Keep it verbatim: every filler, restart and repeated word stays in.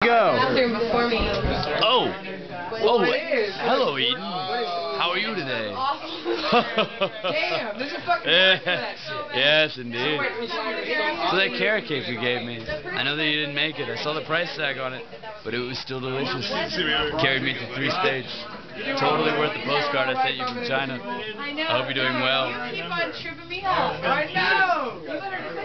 go? Bathroom before me. Oh! Oh, hello, Eden. How are you today? Damn, there's a fucking price for that shit. Yes, indeed. So that carrot cake you gave me, I know that you didn't make it. I saw the price tag on it, but it was still delicious. Carried me to three states. Totally worth the postcard I sent you from China. I know. I hope you're doing well. You keep on tripping me up. I know.